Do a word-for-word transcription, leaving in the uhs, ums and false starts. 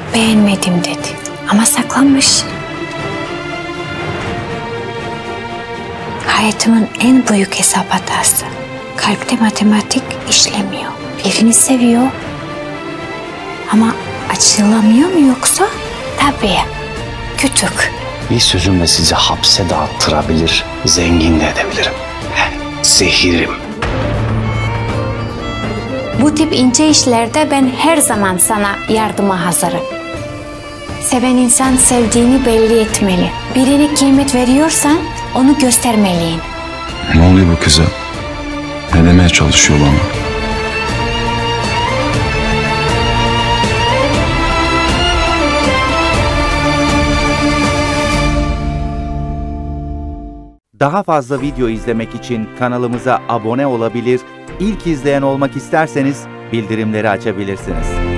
beğenmedim dedi. Ama saklanmış. Hayatımın en büyük hesap hatası. Kalpte matematik işlemiyor. Birini seviyor. Ama açılamıyor mu yoksa? Tabii. Küçük. Bir sözümle sizi hapse de attırabilir, zengin de edebilirim. Zehirim. Bu tip ince işlerde ben her zaman sana yardıma hazırım. Seven insan sevdiğini belli etmeli. Birine kıymet veriyorsan onu göstermeliyin. Ne oluyor bu kıza? Ne demeye çalışıyor bana? Daha fazla video izlemek için kanalımıza abone olabilir, ilk izleyen olmak isterseniz bildirimleri açabilirsiniz.